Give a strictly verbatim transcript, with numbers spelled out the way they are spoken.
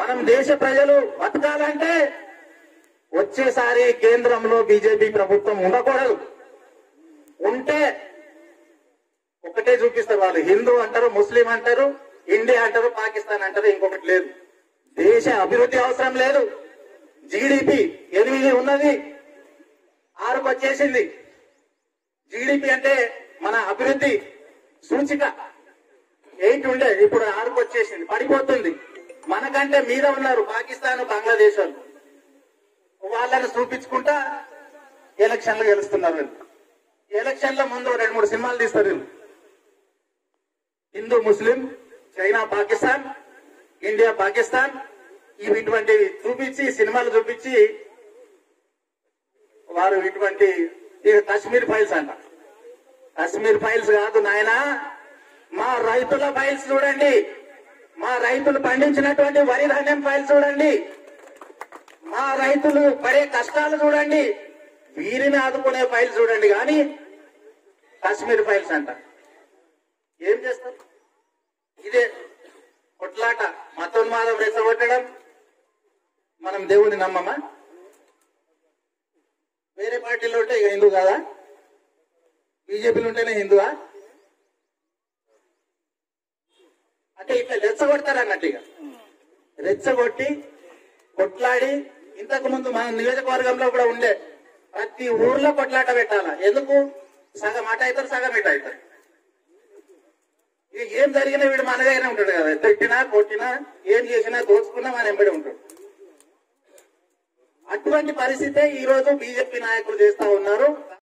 మనం దేశ ప్రజలు బతకాలంటే వచ్చేసారి కేంద్రంలో బీజేపీ ప్రభుత్వం ఉండకూడదు. ఉంటే ఒకటే చూపిస్తారు వాళ్ళు, హిందూ అంటారు, ముస్లిం అంటారు, ఇండియా అంటారు, పాకిస్తాన్ అంటారు, ఇంకొకటి లేదు. దేశ అభివృద్ధి అవసరం లేదు. జీడిపి ఎనిమిది ఉన్నది, ఆరుకు వచ్చేసింది. జీడిపి అంటే మన అభివృద్ధి సూచిక ఎయిట్ ఉండే, ఇప్పుడు ఆరుకు వచ్చేసింది, పడిపోతుంది. మనకంటే మీద ఉన్నారు పాకిస్తాన్, బంగ్లాదేశ్ వాళ్ళు. వాళ్ళని చూపించుకుంటా ఎలక్షన్లు గెలుస్తున్నారు వీళ్ళు. ఎలక్షన్ల ముందు రెండు మూడు సినిమాలు తీస్తారు వీళ్ళు. హిందూ ముస్లిం, చైనా పాకిస్తాన్, ఇండియా పాకిస్తాన్, ఇవి ఇటువంటివి చూపించి సినిమాలు చూపించి వారు ఇటువంటి కాశ్మీర్ ఫైల్స్ అంట. కాశ్మీర్ ఫైల్స్ కాదు నాయనా, మా రైతుల ఫైల్స్ చూడండి, మా రైతులు పండించినటువంటి వరి ధాన్యం ఫైల్స్ చూడండి, మా రైతులు పడే కష్టాలు చూడండి, వీరిని ఆదుకునే ఫైల్స్ చూడండి. కానీ కాశ్మీర్ ఫైల్స్ అంట. ఏం చేస్తారు? ఇదే కొట్లాట, మతోన్మాదం రెచ్చగొట్టడం. మనం దేవుని నమ్మమా? వేరే పార్టీలో ఉంటే ఇక హిందూ కాదా? బీజేపీలో ఉంటేనే హిందువా? అంటే ఇట్లా రెచ్చగొడతారు అన్నట్టు. ఇక రెచ్చగొట్టి కొట్లాడి, ఇంతకు ముందు మన నియోజకవర్గంలో కూడా ఉండే ప్రతి ఊర్లో కొట్లాట పెట్టాలా. ఎందుకు? సగం అట అవుతారు, సగం ఇట అవుతారు. ఇక ఏం జరిగినా వీడు మన దగ్గర ఉంటాడు కదా. తిట్టినా కొట్టినా ఏం చేసినా దోచుకున్నా మన ఎంబడి ఉంటాడు. అటువంటి పరిస్థితే ఈ రోజు బీజేపీ నాయకులు చేస్తా ఉన్నారు.